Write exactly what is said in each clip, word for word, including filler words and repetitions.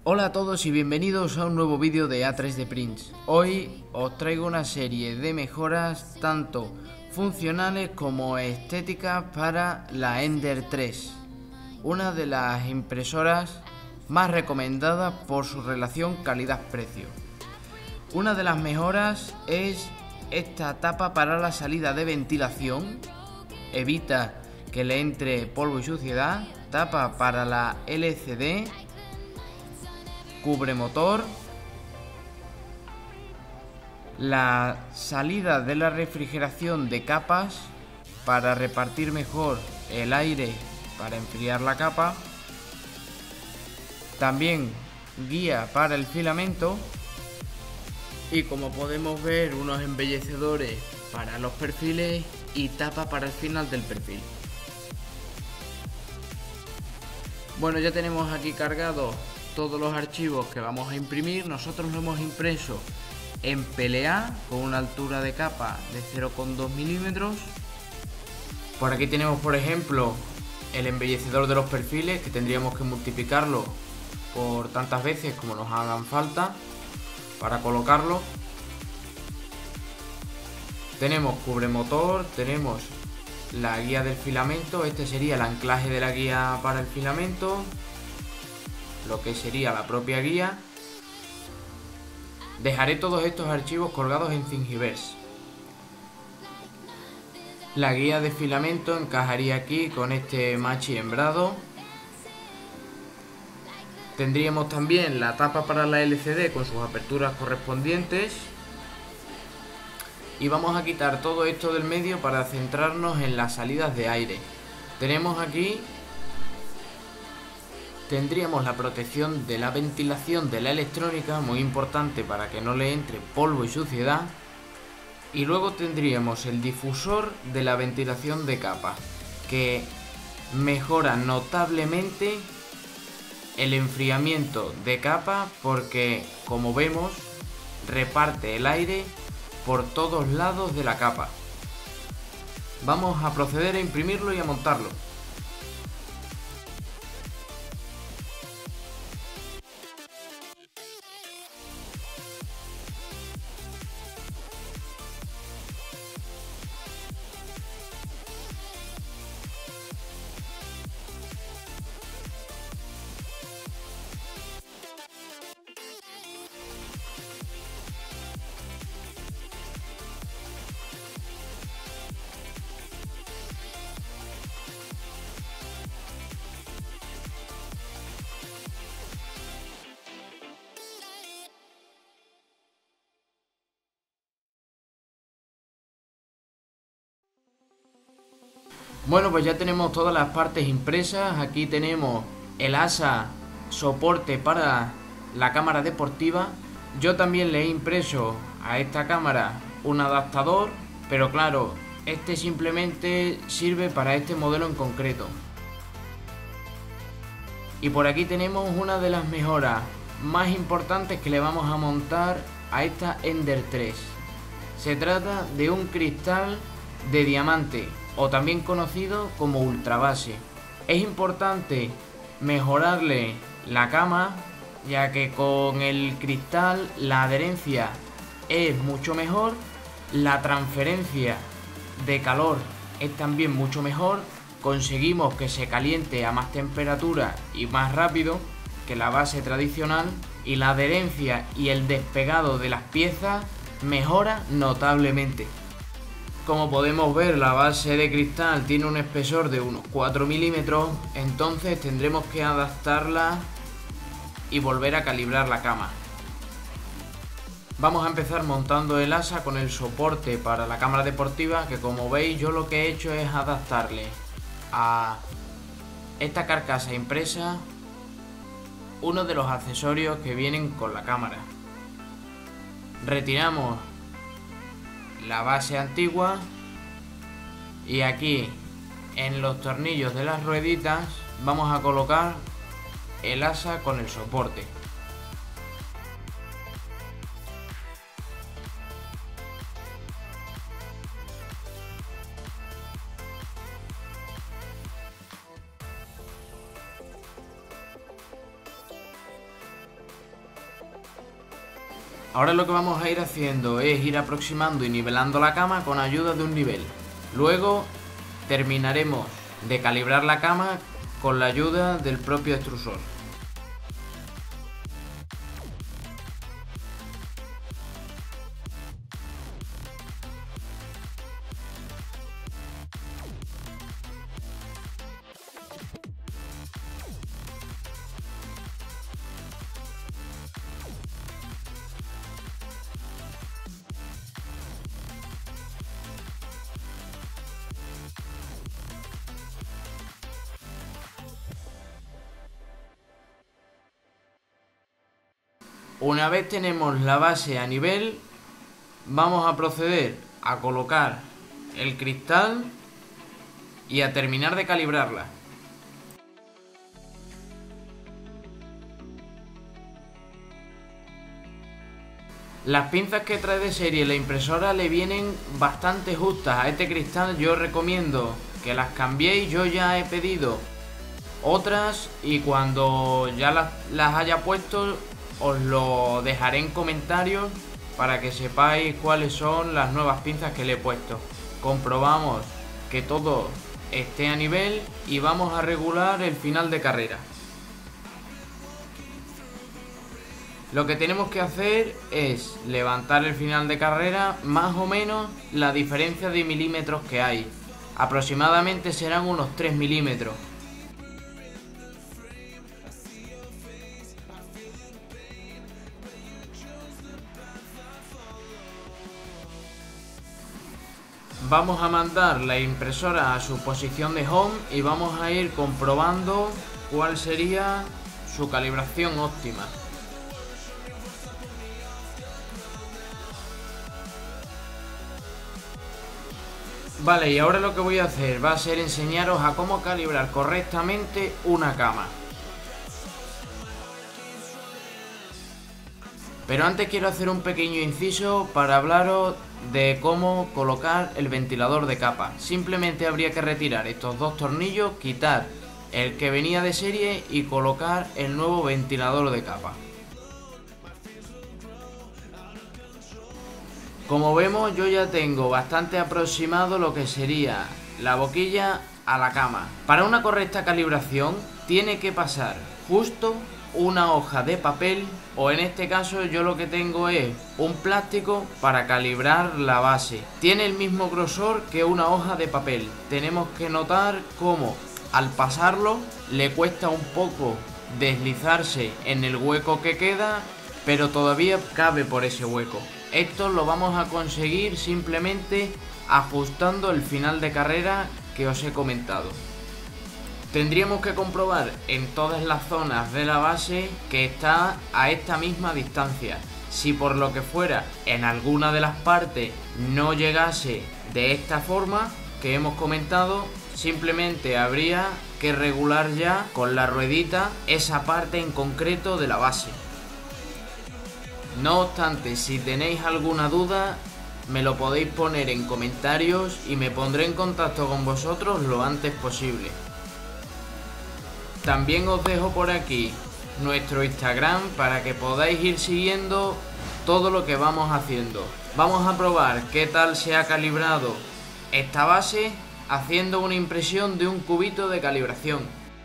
Hola a todos y bienvenidos a un nuevo vídeo de A tres D Prints. Hoy os traigo una serie de mejoras tanto funcionales como estéticas para la Ender tres, una de las impresoras más recomendadas por su relación calidad-precio. Una de las mejoras es esta tapa para la salida de ventilación, evita que le entre polvo y suciedad, tapa para la L C D, cubre motor, la salida de la refrigeración de capas para repartir mejor el aire para enfriar la capa, también guía para el filamento y, como podemos ver, unos embellecedores para los perfiles y tapa para el final del perfil. Bueno, ya tenemos aquí cargados todos los archivos que vamos a imprimir. Nosotros lo hemos impreso en P L A con una altura de capa de cero coma dos milímetros. Por aquí tenemos, por ejemplo, el embellecedor de los perfiles, que tendríamos que multiplicarlo por tantas veces como nos hagan falta para colocarlo. Tenemos cubremotor, tenemos la guía del filamento, este sería el anclaje de la guía para el filamento, lo que sería la propia guía. Dejaré todos estos archivos colgados en Thingiverse. La guía de filamento encajaría aquí con este machi hembrado. Tendríamos también la tapa para la L C D con sus aperturas correspondientes. Y vamos a quitar todo esto del medio para centrarnos en las salidas de aire. Tenemos aquí, tendríamos la protección de la ventilación de la electrónica, muy importante para que no le entre polvo y suciedad. Y luego tendríamos el difusor de la ventilación de capa, que mejora notablemente el enfriamiento de capa porque, como vemos, reparte el aire por todos lados de la capa. Vamos a proceder a imprimirlo y a montarlo. Bueno, pues ya tenemos todas las partes impresas. Aquí tenemos el asa soporte para la cámara deportiva. Yo también le he impreso a esta cámara un adaptador, pero claro, este simplemente sirve para este modelo en concreto. Y por aquí tenemos una de las mejoras más importantes que le vamos a montar a esta Ender tres. Se trata de un cristal de diamante, o también conocido como ultrabase. Es importante mejorarle la cama, ya que con el cristal la adherencia es mucho mejor, la transferencia de calor es también mucho mejor, conseguimos que se caliente a más temperatura y más rápido que la base tradicional, y la adherencia y el despegado de las piezas mejora notablemente. Como podemos ver, la base de cristal tiene un espesor de unos cuatro milímetros, entonces tendremos que adaptarla y volver a calibrar la cama. Vamos a empezar montando el asa con el soporte para la cámara deportiva, que como veis yo lo que he hecho es adaptarle a esta carcasa impresa uno de los accesorios que vienen con la cámara. Retiramos la base antigua y aquí en los tornillos de las rueditas vamos a colocar el asa con el soporte. Ahora lo que vamos a ir haciendo es ir aproximando y nivelando la cama con ayuda de un nivel. Luego terminaremos de calibrar la cama con la ayuda del propio extrusor. Una vez tenemos la base a nivel, vamos a proceder a colocar el cristal y a terminar de calibrarla. Las pinzas que trae de serie la impresora le vienen bastante justas a este cristal. Yo recomiendo que las cambiéis. Yo ya he pedido otras y cuando ya las, las haya puesto os lo dejaré en comentarios para que sepáis cuáles son las nuevas pinzas que le he puesto. Comprobamos que todo esté a nivel y vamos a regular el final de carrera. Lo que tenemos que hacer es levantar el final de carrera más o menos la diferencia de milímetros que hay. Aproximadamente serán unos tres milímetros. Vamos a mandar la impresora a su posición de home y vamos a ir comprobando cuál sería su calibración óptima. Vale, y ahora lo que voy a hacer va a ser enseñaros a cómo calibrar correctamente una cama. Pero antes quiero hacer un pequeño inciso para hablaros de cómo colocar el ventilador de capa. Simplemente habría que retirar estos dos tornillos, quitar el que venía de serie y colocar el nuevo ventilador de capa. Como vemos, yo ya tengo bastante aproximado lo que sería la boquilla a la cama. Para una correcta calibración tiene que pasar justo una hoja de papel, o en este caso yo lo que tengo es un plástico para calibrar la base. Tiene el mismo grosor que una hoja de papel. Tenemos que notar cómo al pasarlo le cuesta un poco deslizarse en el hueco que queda, pero todavía cabe por ese hueco. Esto lo vamos a conseguir simplemente ajustando el final de carrera que os he comentado. Tendríamos que comprobar en todas las zonas de la base que está a esta misma distancia. Si por lo que fuera en alguna de las partes no llegase de esta forma que hemos comentado, simplemente habría que regular ya con la ruedita esa parte en concreto de la base. No obstante, si tenéis alguna duda, me lo podéis poner en comentarios y me pondré en contacto con vosotros lo antes posible. También os dejo por aquí nuestro Instagram para que podáis ir siguiendo todo lo que vamos haciendo. Vamos a probar qué tal se ha calibrado esta base haciendo una impresión de un cubito de calibración.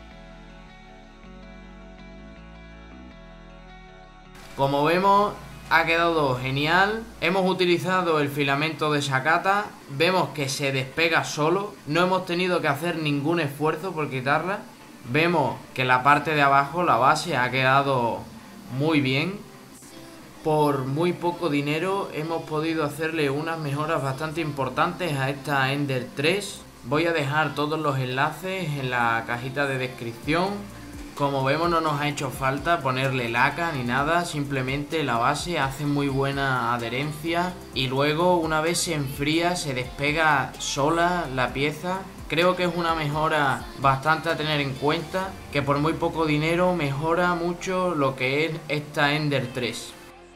Como vemos, ha quedado genial. Hemos utilizado el filamento de Sakata. Vemos que se despega solo. No hemos tenido que hacer ningún esfuerzo por quitarla. Vemos que la parte de abajo, la base, ha quedado muy bien. Por muy poco dinero hemos podido hacerle unas mejoras bastante importantes a esta Ender tres. Voy a dejar todos los enlaces en la cajita de descripción. Como vemos, no nos ha hecho falta ponerle laca ni nada, simplemente la base hace muy buena adherencia y luego una vez se enfría se despega sola la pieza. Creo que es una mejora bastante a tener en cuenta, que por muy poco dinero mejora mucho lo que es esta Ender tres.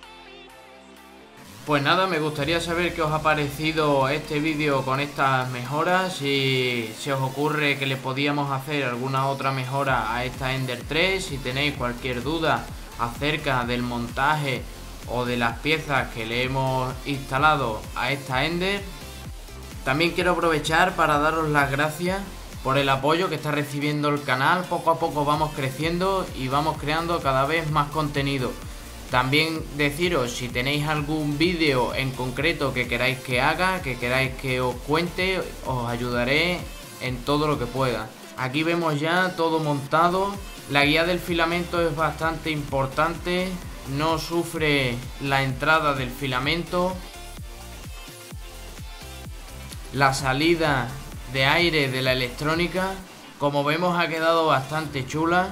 Pues nada, me gustaría saber qué os ha parecido este vídeo con estas mejoras. Si se os ocurre que le podíamos hacer alguna otra mejora a esta Ender tres, si tenéis cualquier duda acerca del montaje o de las piezas que le hemos instalado a esta Ender. También quiero aprovechar para daros las gracias por el apoyo que está recibiendo el canal. Poco a poco vamos creciendo y vamos creando cada vez más contenido. También deciros, si tenéis algún vídeo en concreto que queráis que haga, que queráis que os cuente, os ayudaré en todo lo que pueda. Aquí vemos ya todo montado. La guía del filamento es bastante importante, no sufre la entrada del filamento. La salida de aire de la electrónica, como vemos, ha quedado bastante chula.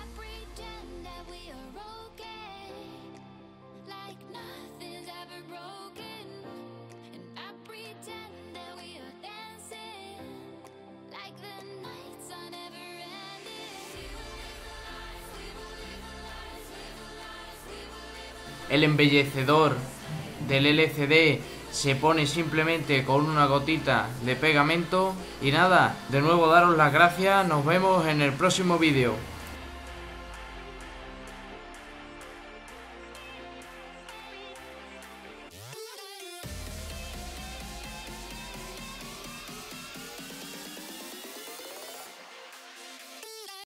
El embellecedor del L C D se pone simplemente con una gotita de pegamento. Y nada, de nuevo daros las gracias, nos vemos en el próximo vídeo.